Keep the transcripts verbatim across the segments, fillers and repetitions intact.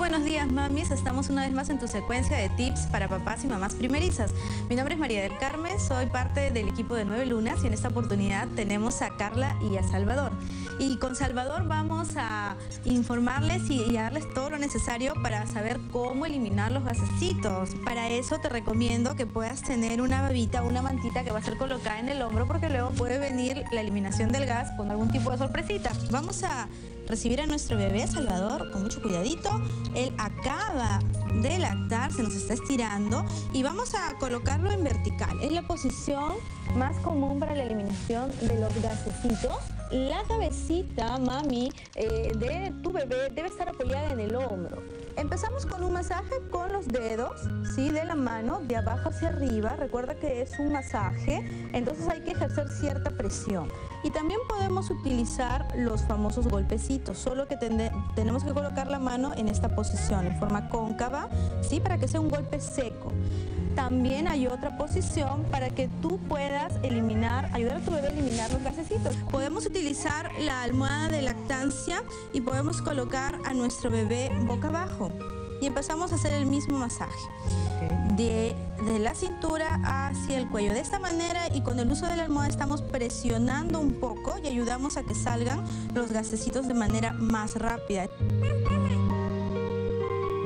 buenos días, mamis. Estamos una vez más en tu secuencia de tips para papás y mamás primerizas. Mi nombre es María del Carmen, soy parte del equipo de Nueve Lunas y en esta oportunidad tenemos a Carla y a Salvador. Y con Salvador vamos a informarles y, y a darles todo lo necesario para saber cómo eliminar los gasecitos. Para eso te recomiendo que puedas tener una babita, una mantita que va a ser colocada en el hombro, porque luego puede venir la eliminación del gas con algún tipo de sorpresita. Vamos a recibir a nuestro bebé Salvador con mucho cuidadito. Él acaba de lactar, se nos está estirando y vamos a colocarlo en vertical. Es la posición más común para la eliminación de los gasecitos. La cabecita, mami, eh, de tu bebé debe estar apoyada en el hombro. Empezamos con un masaje con los dedos, ¿sí? De la mano, de abajo hacia arriba. Recuerda que es un masaje, entonces hay que ejercer cierta presión. Y también podemos utilizar los famosos golpecitos, solo que tenemos que colocar la mano en esta posición, en forma cóncava, ¿sí? Para que sea un golpe seco. También hay otra posición para que tú puedas eliminar, ayudar a tu bebé a eliminar los gasecitos. Podemos utilizar la almohada de lactancia y podemos colocar a nuestro bebé boca abajo. Y empezamos a hacer el mismo masaje. De, de la cintura hacia el cuello. De esta manera y con el uso de la almohada estamos presionando un poco y ayudamos a que salgan los gasecitos de manera más rápida.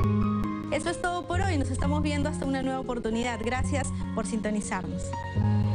Eso es todo por hoy. Nos estamos viendo hasta una nueva oportunidad. Gracias por sintonizarnos.